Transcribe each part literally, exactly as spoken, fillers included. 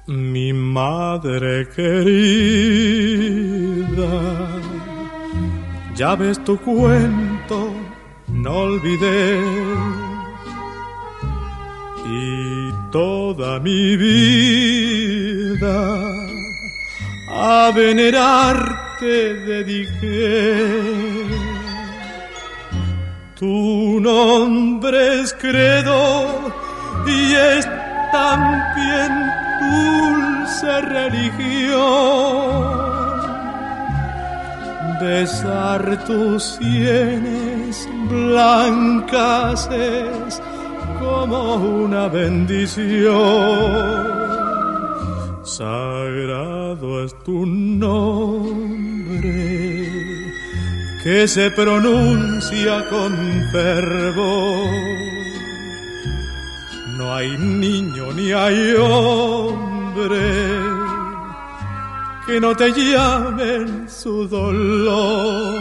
Mi madre querida, ya ves tu cuento, no olvidé, y toda mi vida a venerarte dediqué. Tu nombre es credo y es también dulce religión. Besar tus sienes blancas es como una bendición. Sagrado es tu nombre, que se pronuncia con fervor. No hay niño ni hay hombre que no te llame en su dolor.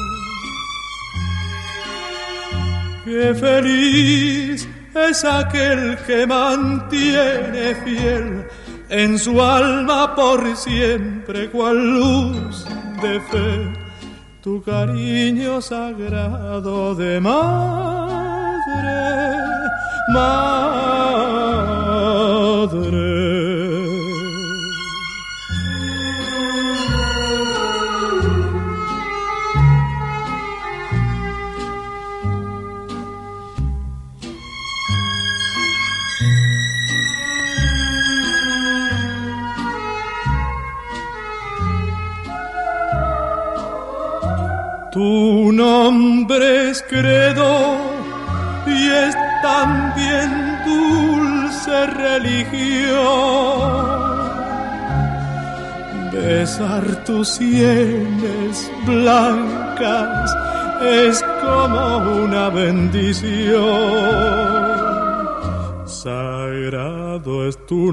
Qué feliz es aquel que mantiene fiel en su alma por siempre cual luz de fe tu cariño sagrado de madre, madre. Tu nombre es credo y es también dulce religión. Besar tus sienes blancas es como una bendición. Sagrado es tu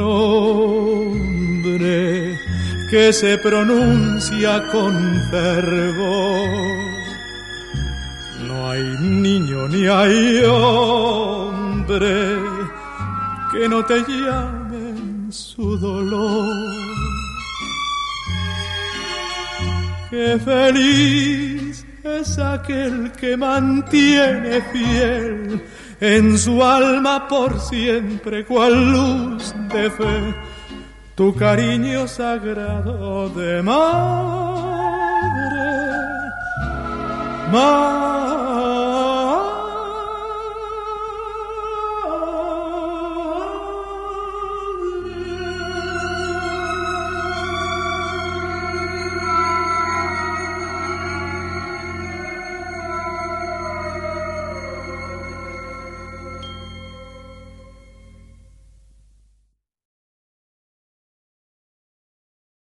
nombre, que se pronuncia con fervor. No hay niño ni hay hombre que no te llame en su dolor. Qué feliz es aquel que mantiene fiel en su alma por siempre cual luz de fe tu cariño sagrado de madre, madre.